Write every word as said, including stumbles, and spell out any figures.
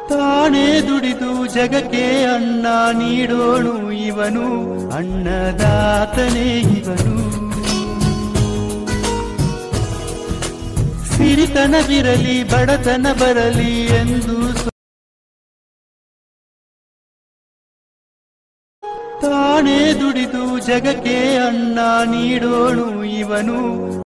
ತಾನೇ ದುಡಿದು ಜಗಕ್ಕೆ ಅನ್ನ ನೀಡೋಣು ಇವನು, ಅನ್ನದಾತನೇ ಇವನು. ಸಿರಿತನವಿರಲಿ ಬಡತನ ಬರಲಿ ಎಂದು ತಾನೇ ದುಡಿದು ಜಗಕ್ಕೆ ಅನ್ನ ನೀಡೋಣು ಇವನು.